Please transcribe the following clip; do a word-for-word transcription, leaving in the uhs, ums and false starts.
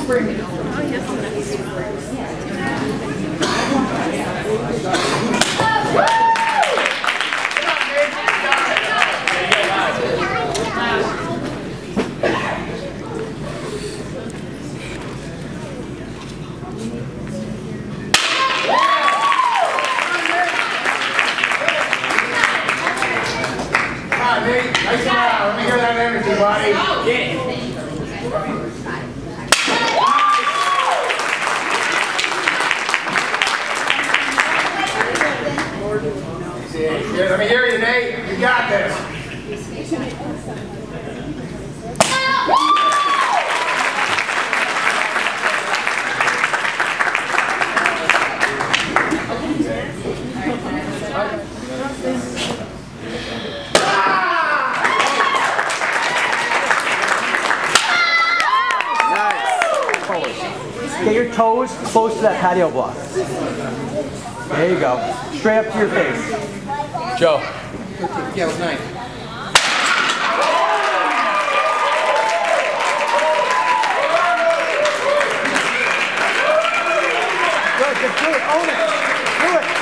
Nice and loud. Let me hear that energy, buddy. Yeah, let me hear you, Nate. You got this. Get your toes close to that patio block. There you go. Straight up to your face. Joe. Yeah, it was nice. Good, good, do it. Own it. Do it.